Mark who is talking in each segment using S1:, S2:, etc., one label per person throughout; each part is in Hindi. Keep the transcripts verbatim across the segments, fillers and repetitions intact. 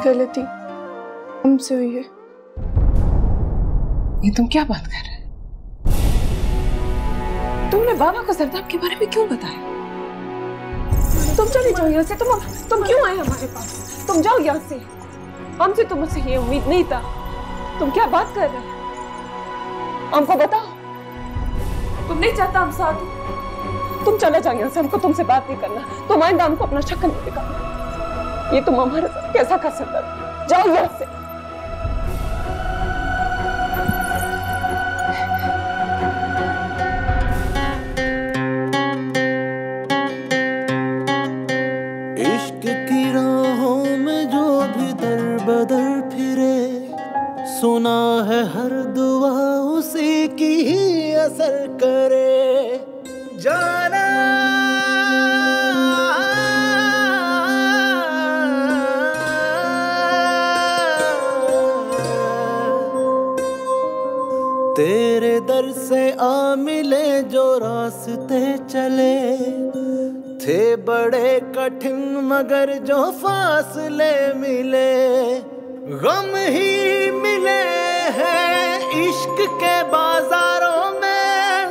S1: गलती हमसे हुई है।
S2: ये तुम क्या बात कर रहे हो? तुमने बाबा को सरदाब के बारे में क्यों बताया?
S1: तुम चले जाओ यहाँ से। तुम तुम क्यों आए हमारे पास? तुम जाओ यहाँ से। हमसे तो मुझसे ये उम्मीद नहीं था। तुम क्या बात कर रहे हो? हमको बताओ। तुम नहीं चाहता हम साथ हो? तुम चले जाओ यहाँ से। हमको तुमसे बात नहीं करना। तुम आइंदा हमको अपना शक्ल नहीं दिखाना। ये तुम हमारे साथ कैसा कर सकते हो? जाओ यहाँ से।
S3: सुना है हर दुआ उसी की ही असर करे जाना। तेरे दर से आ मिले जो रास्ते चले थे बड़े कठिन मगर जो फासले मिले गम ही मिले हैं इश्क के बाजारों में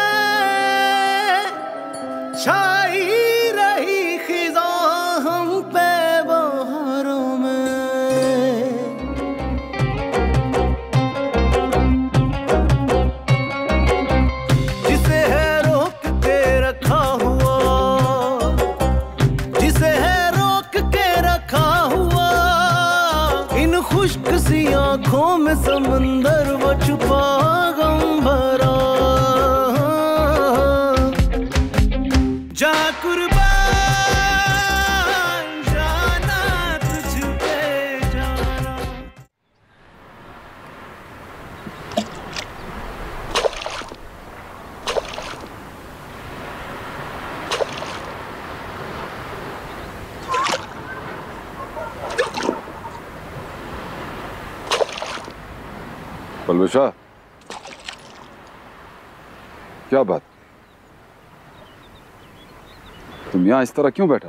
S3: छाई रही खिज़ा हम पे बहारों में। जिसे है रोक के रखा हुआ जिसे है रोक के रखा हुआ इन खुश्क सी आंखों में समंदर वो छुपा गम भरा जा कुर्बान जाना तुझ पे जाना।
S4: पलवेशा, क्या बात? तुम यहाँ इस तरह क्यों बैठा?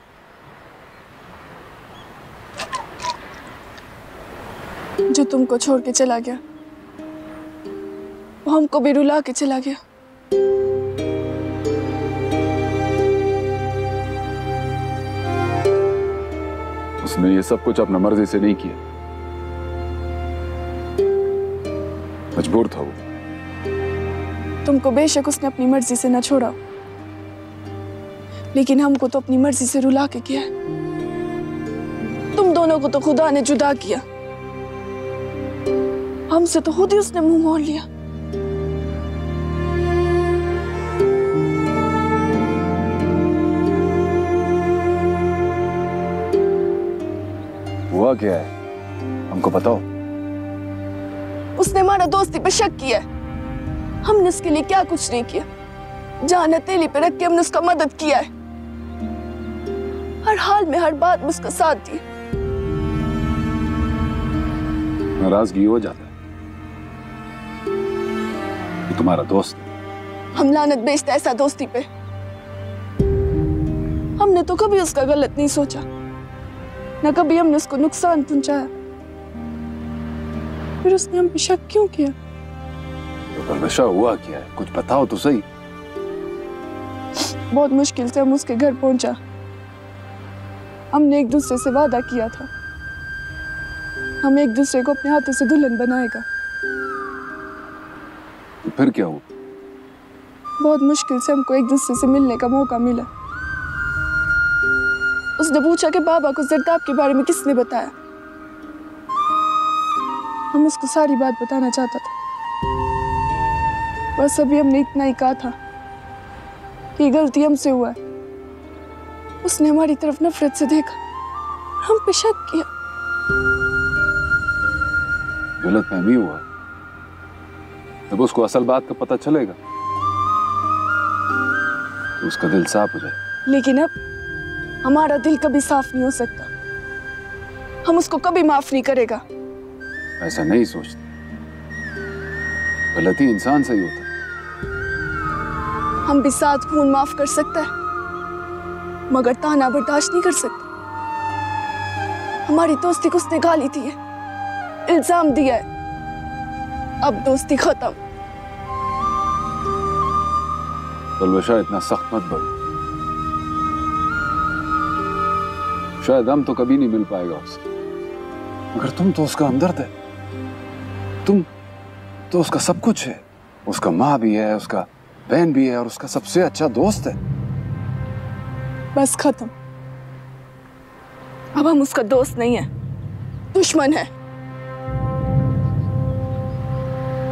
S1: जो तुमको छोड़ के चला गया वो हमको भी रुला के चला गया।
S4: उसने ये सब कुछ अपना मर्जी से नहीं किया, मजबूर था वो।
S1: तुमको बेशक उसने अपनी मर्जी से न छोड़ा, लेकिन हमको तो अपनी मर्जी से रुला के किया है। तुम दोनों को तो खुदा ने जुदा किया, हमसे तो खुद ही उसने मुंह मोड़ लिया।
S4: हुआ क्या है, हमको बताओ।
S1: उसने हमारा दोस्ती पे शक किया है। हमने उसके लिए क्या कुछ नहीं किया। जान हथेली पे रख के हमने उसका मदद किया है। हर हाल में हर बात में उसका साथ दिया।
S4: नाराजगी हो जाता है, ये तुम्हारा दोस्त।
S1: हम लानत बेचते ऐसा दोस्ती पे। हमने तो कभी उसका गलत नहीं सोचा, न कभी हमने उसको नुकसान पहुंचाया। फिर उसने हम पे शक क्यों किया?
S4: तो परमेशा हुआ क्या है, कुछ बताओ तो सही।
S1: बहुत मुश्किल से हम उसके घर पहुंचा। हमने एक दूसरे से वादा किया था, हम एक दूसरे को अपने हाथों से दुल्हन बनाएगा।
S4: तो फिर क्या हुआ?
S1: बहुत मुश्किल से हमको एक दूसरे से मिलने का मौका मिला। उसने पूछा कि बाबा को जरदाब के बारे में किसने बताया। हम उसको सारी बात बताना चाहता था, बस अभी हमने इतना ही कहा था कि गलती हमसे हुआ है। उसने हमारी तरफ नफरत से देखा, हम पे शक किया।
S4: गलतफहमी हुआ, जब उसको असल बात का पता चलेगा तो उसका दिल साफ हो जाए।
S1: लेकिन अब हमारा दिल कभी साफ नहीं हो सकता। हम उसको कभी माफ नहीं करेगा।
S4: ऐसा नहीं सोचते, गलती इंसान से ही होता है।
S1: हम भी सात खून माफ कर सकता है, मगर ताना बर्दाश्त नहीं कर सकते। हमारी दोस्ती को उसने गाली दी है, इल्जाम दिया है। अब दोस्ती खत्म।
S4: तलवशा इतना सख्त मत बन। शायद हम तो कभी नहीं मिल पाएगा उससे, मगर तुम तो उसका हमदर्द है। तुम तो उसका सब कुछ है। उसका माँ भी है, उसका बहन भी है, और उसका सबसे अच्छा दोस्त है।
S1: बस खत्म। अब हम उसका दोस्त नहीं है, दुश्मन है।